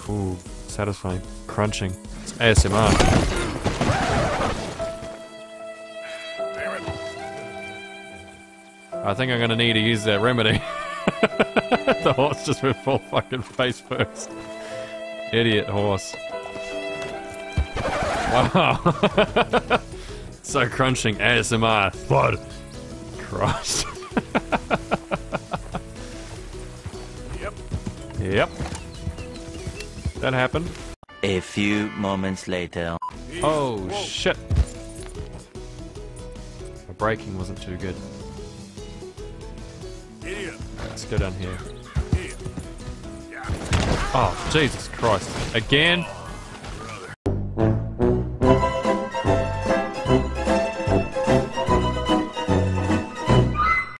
Ooh, satisfying. Crunching. It's ASMR. I think I'm gonna need to use that remedy. The horse just went full fucking face first. Idiot horse. Wow. So crunching ASMR. Thud. Christ. Yep. That happened. A few moments later. Oh shit. My braking wasn't too good. Let's go down here. Oh, Jesus Christ. Again?